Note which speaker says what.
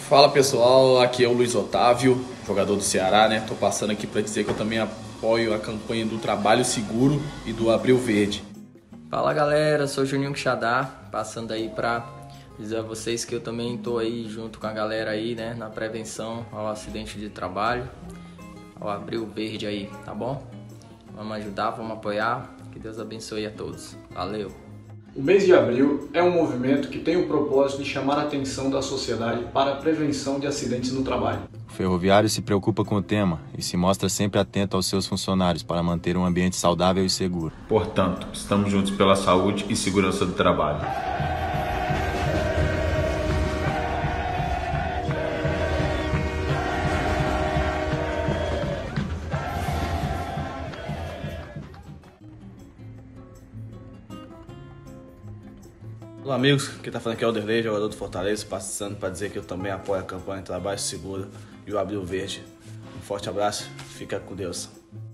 Speaker 1: Fala pessoal, aqui é o Luiz Otávio, jogador do Ceará, né? Tô passando aqui para dizer que eu também apoio a campanha do Trabalho Seguro e do Abril Verde.
Speaker 2: Fala galera, sou Juninho Quixadá, passando aí para dizer a vocês que eu também tô aí junto com a galera aí, né, na prevenção ao acidente de trabalho, ao Abril Verde aí, tá bom? Vamos ajudar, vamos apoiar, que Deus abençoe a todos. Valeu!
Speaker 3: O mês de abril é um movimento que tem o propósito de chamar a atenção da sociedade para a prevenção de acidentes no trabalho.
Speaker 4: O ferroviário se preocupa com o tema e se mostra sempre atento aos seus funcionários para manter um ambiente saudável e seguro.
Speaker 5: Portanto, estamos juntos pela saúde e segurança do trabalho.
Speaker 6: Olá amigos, quem está falando aqui é o Alderley, jogador do Fortaleza, passando para dizer que eu também apoio a campanha Trabalho Seguro e o Abril Verde. Um forte abraço, fica com Deus.